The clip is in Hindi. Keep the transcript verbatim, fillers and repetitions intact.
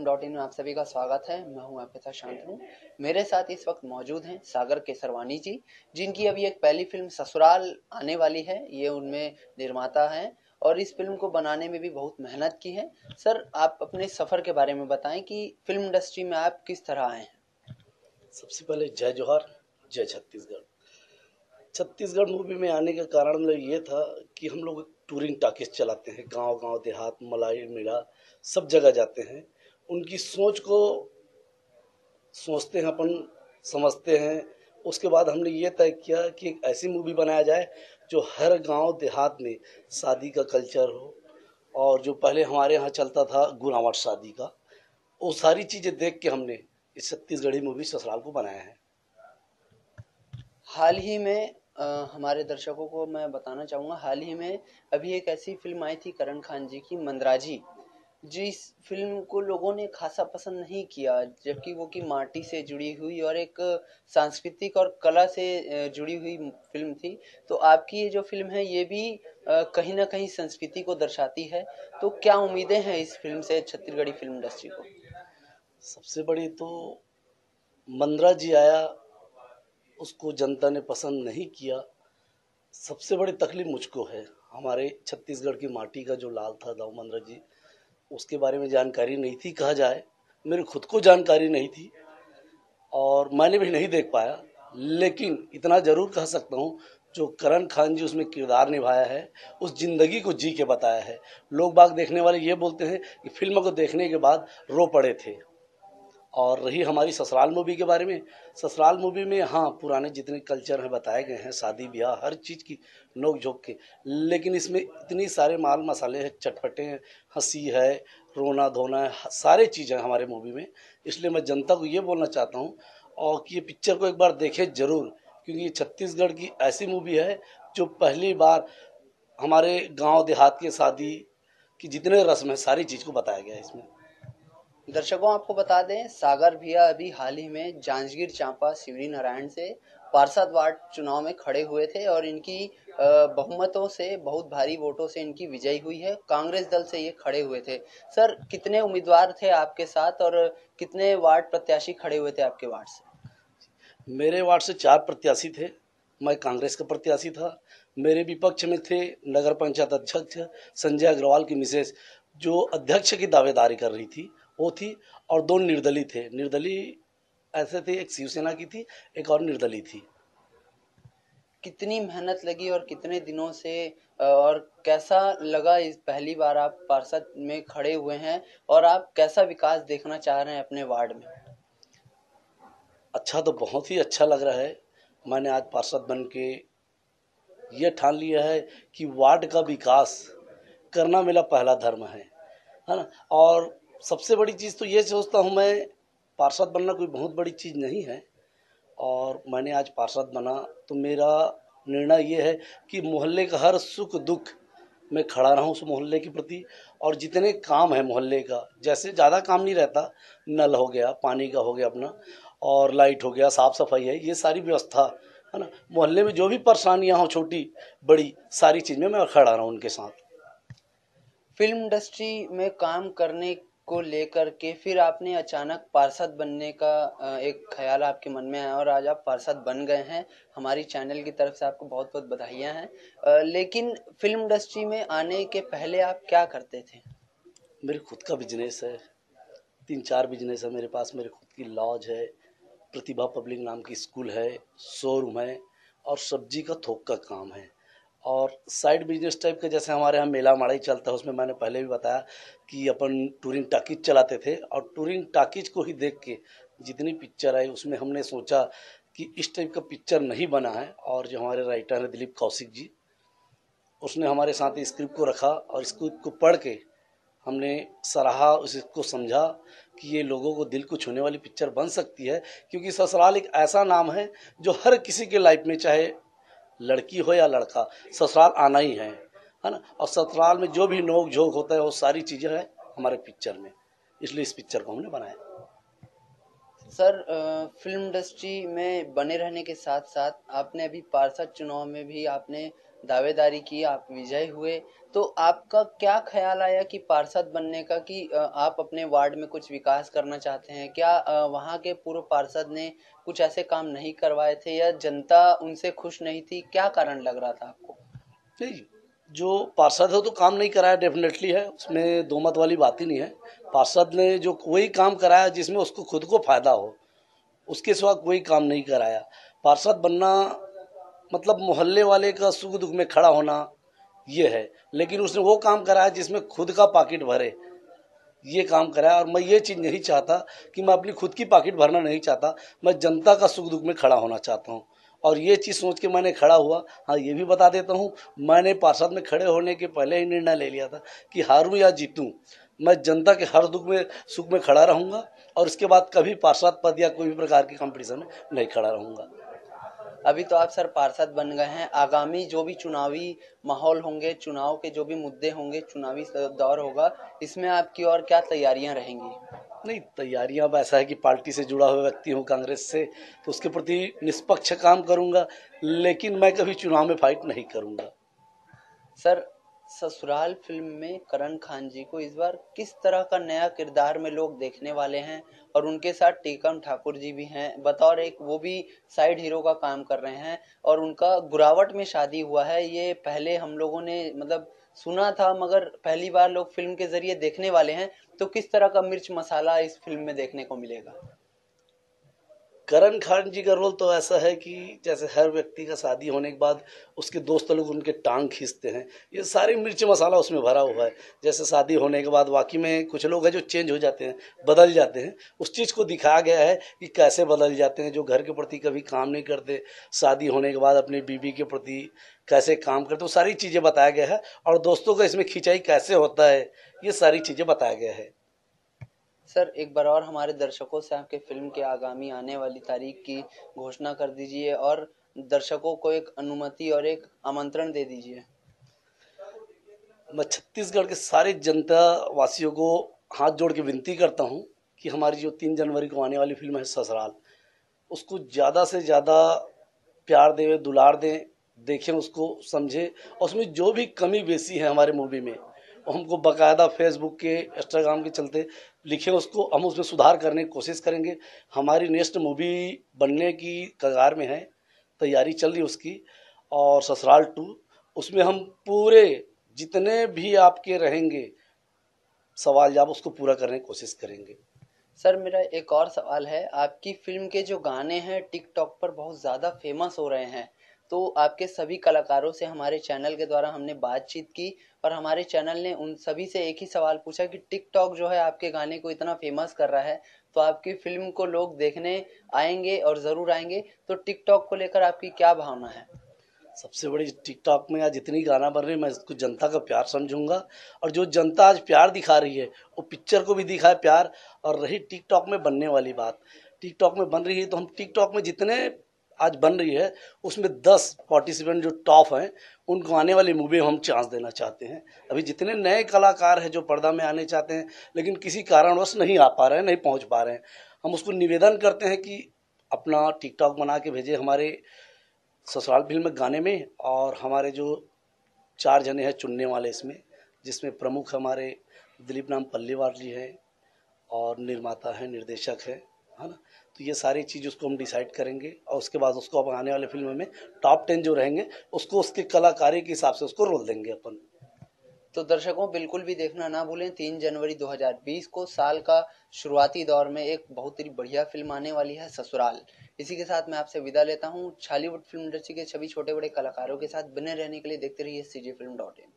फिल्म डॉट इन में आप सभी का स्वागत है। मैं हूं आपके साथ शांतनु। मेरे साथ इस वक्त मौजूद हैं सागर केसरवानी जी, जिनकी अभी एक पहली फिल्म ससुराल आने वाली है। ये उनमें निर्माता हैं और इस फिल्म को बनाने में भी बहुत मेहनत की है। सर, आप अपने सफ़र के बारे में बताएं कि फिल्म इंडस्ट्री में आप किस तरह आए हैं। सबसे पहले जय जोहार, जय छत्तीसगढ़। छत्तीसगढ़ मूवी में आने का कारण मतलब ये था कि हम लोग टूरिंग टाकीज चलाते हैं, गांव गांव देहात मलाई मिला सब जगह जाते हैं। उनकी सोच को सोचते हैं, अपन समझते हैं। उसके बाद हमने ये तय किया कि एक ऐसी मूवी बनाया जाए जो हर गांव देहात में शादी का कल्चर हो, और जो पहले हमारे यहाँ चलता था गुनावट शादी का, वो सारी चीज़ें देख के हमने इस छत्तीसगढ़ी मूवी ससुराल को बनाया है। हाल ही में आ, हमारे दर्शकों को मैं बताना चाहूँगा, हाल ही में अभी एक ऐसी फिल्म आई थी करण खान जी की, मंदराजी। जिस फिल्म को लोगों ने खासा पसंद नहीं किया, जबकि वो की माटी से जुड़ी हुई और एक सांस्कृतिक और कला से जुड़ी हुई फिल्म थी। तो आपकी ये जो फिल्म है ये भी कहीं ना कहीं संस्कृति को दर्शाती है। तो क्या उम्मीदें हैं इस फिल्म से छत्तीसगढ़ी फिल्म इंडस्ट्री को? सबसे बड़ी तो मंदरा जी आया, उसको जनता ने पसंद नहीं किया। सबसे बड़ी तकलीफ मुझको है। हमारे छत्तीसगढ़ की माटी का जो लाल था दाऊ मंदरा जी, उसके बारे में जानकारी नहीं थी। कहा जाए मेरे खुद को जानकारी नहीं थी और मैंने भी नहीं देख पाया। लेकिन इतना ज़रूर कह सकता हूँ, जो करण खान जी उसमें किरदार निभाया है, उस ज़िंदगी को जी के बताया है। लोग बाग देखने वाले ये बोलते हैं कि फिल्म को देखने के बाद रो पड़े थे। और रही हमारी ससुराल मूवी के बारे में, ससुराल मूवी में हाँ पुराने जितने कल्चर हैं बताए गए हैं, शादी ब्याह हर चीज़ की नोक झोंक के। लेकिन इसमें इतनी सारे माल मसाले हैं, चटपटे हैं, हंसी है, रोना धोना है, सारे चीज़ हैं हमारे मूवी में। इसलिए मैं जनता को ये बोलना चाहता हूँ और कि ये पिक्चर को एक बार देखें ज़रूर, क्योंकि ये छत्तीसगढ़ की ऐसी मूवी है जो पहली बार हमारे गाँव देहात के शादी की जितने रस्म है सारी चीज़ को बताया गया है इसमें। दर्शकों, आपको बता दें, सागर भैया अभी हाल ही में जांजगीर चांपा शिवरी नारायण से पार्षद वार्ड चुनाव में खड़े हुए थे और इनकी बहुमतों से, बहुत भारी वोटों से इनकी विजयी हुई है। कांग्रेस दल से ये खड़े हुए थे। सर, कितने उम्मीदवार थे आपके साथ और कितने वार्ड प्रत्याशी खड़े हुए थे आपके वार्ड से? मेरे वार्ड से चार प्रत्याशी थे। मैं कांग्रेस का प्रत्याशी था। मेरे विपक्ष में थे नगर पंचायत अध्यक्ष संजय अग्रवाल की मिसेस, जो अध्यक्ष की दावेदारी कर रही थी, वो थी, और दो निर्दलीय थे। निर्दलीय ऐसे थे, एक शिवसेना की थी, एक और निर्दलीय थी। कितनी मेहनत लगी और कितने दिनों से, और कैसा लगा इस पहली बार आप पार्षद में खड़े हुए हैं और आप कैसा विकास देखना चाह रहे हैं अपने वार्ड में? अच्छा तो बहुत ही अच्छा लग रहा है। मैंने आज पार्षद बन के ये ठान लिया है कि वार्ड का विकास करना मेरा पहला धर्म है, है ना। और सबसे बड़ी चीज़ तो ये सोचता हूँ मैं, पार्षद बनना कोई बहुत बड़ी चीज़ नहीं है। और मैंने आज पार्षद बना तो मेरा निर्णय ये है कि मोहल्ले का हर सुख दुख मैं खड़ा रहूँ उस मोहल्ले के प्रति। और जितने काम है मोहल्ले का, जैसे ज़्यादा काम नहीं रहता, नल हो गया, पानी का हो गया अपना, और लाइट हो गया, साफ़ सफाई है, ये सारी व्यवस्था है ना, मोहल्ले में जो भी परेशानियाँ हो छोटी बड़ी सारी चीज़ में मैं खड़ा रहूँ उनके साथ। फिल्म इंडस्ट्री में काम करने को लेकर के फिर आपने अचानक पार्षद बनने का एक ख्याल आपके मन में आया और आज आप पार्षद बन गए हैं। हमारी चैनल की तरफ से आपको बहुत बहुत बधाइयाँ हैं। लेकिन फिल्म इंडस्ट्री में आने के पहले आप क्या करते थे? मेरे खुद का बिजनेस है, तीन चार बिजनेस है मेरे पास। मेरे खुद की लॉज है, प्रतिभा पब्लिक नाम की स्कूल है, शोरूम है, और सब्जी का थोक का काम है। और साइड बिजनेस टाइप का जैसे हमारे यहाँ मेला माड़ा ही चलता है, उसमें मैंने पहले भी बताया कि अपन टूरिंग टाकीज चलाते थे। और टूरिंग टाकीज को ही देख के जितनी पिक्चर आई उसमें हमने सोचा कि इस टाइप का पिक्चर नहीं बना है। और जो हमारे राइटर हैं दिलीप कौशिक जी, उसने हमारे साथ स्क्रिप्ट को रखा और स्क्रिप्ट को पढ़ के हमने सराहा, उसको समझा कि ये लोगों को दिल को छूने वाली पिक्चर बन सकती है। क्योंकि ससुराल एक ऐसा नाम है जो हर किसी के लाइफ में, चाहे लड़की हो या लड़का, ससुराल आना ही है, है ना। और ससुराल में जो भी नोक झोंक होता है वो सारी चीज़ें हैं हमारे पिक्चर में, इसलिए इस पिक्चर को हमने बनाया। सर अ, फिल्म इंडस्ट्री में बने रहने के साथ साथ आपने अभी पार्षद चुनाव में भी आपने दावेदारी की, आप विजयी हुए। तो आपका क्या ख्याल आया कि पार्षद बनने का, कि अ, आप अपने वार्ड में कुछ विकास करना चाहते हैं क्या? अ, वहाँ के पूर्व पार्षद ने कुछ ऐसे काम नहीं करवाए थे, या जनता उनसे खुश नहीं थी? क्या कारण लग रहा था आपको? नहीं, जो पार्षद है तो काम नहीं कराया डेफिनेटली है, उसमें दो मत वाली बात ही नहीं है। पार्षद ने जो कोई काम कराया जिसमें उसको खुद को फायदा हो, उसके सिवा कोई काम नहीं कराया। पार्षद बनना मतलब मोहल्ले वाले का सुख दुख में खड़ा होना, ये है। लेकिन उसने वो काम कराया जिसमें खुद का पॉकेट भरे, ये काम कराया। और मैं ये चीज़ नहीं चाहता कि मैं अपनी खुद की पॉकेट भरना नहीं चाहता, मैं जनता का सुख दुख में खड़ा होना चाहता हूँ। और ये चीज़ सोच के मैंने खड़ा हुआ। हाँ, ये भी बता देता हूँ, मैंने पार्षद में खड़े होने के पहले ही निर्णय ले लिया था कि हारूं या जीतूं, मैं जनता के हर दुख में सुख में खड़ा रहूँगा। और उसके बाद कभी पार्षद पद या कोई भी प्रकार की कंपटीशन में नहीं खड़ा रहूँगा। अभी तो आप सर पार्षद बन गए हैं, आगामी जो भी चुनावी माहौल होंगे, चुनाव के जो भी मुद्दे होंगे, चुनावी दौर होगा, इसमें आपकी और क्या तैयारियां रहेंगी? नहीं, तैयारियां अब ऐसा है कि पार्टी से जुड़ा हुआ व्यक्ति हूँ, कांग्रेस से, तो उसके प्रति निष्पक्ष काम करूंगा। लेकिन मैं कभी चुनाव में फाइट नहीं करूंगा। सर, ससुराल फिल्म में करण खान जी को इस बार किस तरह का नया किरदार में लोग देखने वाले हैं? और उनके साथ टीकम ठाकुर जी भी हैं, बतौर एक वो भी साइड हीरो का काम कर रहे हैं, और उनका गुरावट में शादी हुआ है। ये पहले हम लोगों ने मतलब सुना था, मगर पहली बार लोग फिल्म के जरिए देखने वाले हैं। तो किस तरह का मिर्च मसाला इस फिल्म में देखने को मिलेगा? करण खान जी का रोल तो ऐसा है कि जैसे हर व्यक्ति का शादी होने के बाद उसके दोस्त लोग उनके टांग खींचते हैं, ये सारी मिर्च मसाला उसमें भरा हुआ है। जैसे शादी होने के बाद वाकई में कुछ लोग हैं जो चेंज हो जाते हैं, बदल जाते हैं, उस चीज़ को दिखाया गया है कि कैसे बदल जाते हैं। जो घर के प्रति कभी काम नहीं करते, शादी होने के बाद अपनी बीवी के प्रति कैसे काम करते, वो सारी चीज़ें बताया गया है। और दोस्तों का इसमें खिंचाई कैसे होता है, ये सारी चीज़ें बताया गया है। सर, एक बार और हमारे दर्शकों से आपके फिल्म के आगामी आने वाली तारीख की घोषणा कर दीजिए, और दर्शकों को एक अनुमति और एक आमंत्रण दे दीजिए। मैं छत्तीसगढ़ के सारे जनता वासियों को हाथ जोड़ के विनती करता हूँ कि हमारी जो तीन जनवरी को आने वाली फिल्म है ससुराल, उसको ज़्यादा से ज़्यादा प्यार दें, दुलार दें, देखें, उसको समझें। और उसमें जो भी कमी बेसी है हमारे मूवी में, वो हमको बाकायदा फेसबुक के, इंस्टाग्राम के चलते लिखें, उसको हम उसमें सुधार करने की कोशिश करेंगे। हमारी नेक्स्ट मूवी बनने की कगार में है, तैयारी चल रही है उसकी। और ससुराल टू, उसमें हम पूरे जितने भी आपके रहेंगे सवाल जवाब, उसको पूरा करने की कोशिश करेंगे। सर, मेरा एक और सवाल है। आपकी फिल्म के जो गाने हैं टिकटॉक पर बहुत ज़्यादा फेमस हो रहे हैं, तो आपके सभी कलाकारों से हमारे चैनल के द्वारा हमने बातचीत की, और हमारे चैनल ने उन सभी से एक ही सवाल पूछा कि टिकटॉक जो है आपके गाने को इतना फेमस कर रहा है, तो आपकी फिल्म को लोग देखने आएंगे और ज़रूर आएंगे। तो टिकटॉक को लेकर आपकी क्या भावना है? सबसे बड़ी टिकटॉक में आज जितनी गाना बन रही है, मैं इसको जनता का प्यार समझूंगा। और जो जनता आज प्यार दिखा रही है, वो पिक्चर को भी दिखाए प्यार। और रही टिकटॉक में बनने वाली बात, टिकटॉक में बन रही है तो हम टिकटॉक में जितने आज बन रही है उसमें दस पार्टिसिपेंट जो टॉप हैं, उनको आने वाली मूवी में हम चांस देना चाहते हैं। अभी जितने नए कलाकार हैं जो पर्दा में आने चाहते हैं लेकिन किसी कारणवश नहीं आ पा रहे हैं, नहीं पहुंच पा रहे हैं, हम उसको निवेदन करते हैं कि अपना टिकटॉक बना के भेजे हमारे ससुराल फिल्म में गाने में। और हमारे जो चार जने हैं चुनने वाले इसमें, जिसमें प्रमुख हमारे दिलीप नाम पल्लीवाल जी हैं, और निर्माता हैं, निर्देशक हैं, है ना। तो ये सारी चीज़ उसको हम डिसाइड करेंगे, और उसके बाद उसको अब आने वाले फिल्म में टॉप टेन जो रहेंगे उसको उसके कलाकारी के हिसाब से उसको रोल देंगे अपन। तो दर्शकों, बिल्कुल भी देखना ना भूलें, तीन जनवरी दो हज़ार बीस को साल का शुरुआती दौर में एक बहुत ही बढ़िया फिल्म आने वाली है, ससुराल। इसी के साथ मैं आपसे विदा लेता हूं। छालीवुड फिल्म इंडस्ट्री के सभी छोटे बड़े कलाकारों के साथ बने रहने के लिए देखते रहिए सी जे फिल्म डॉट इन।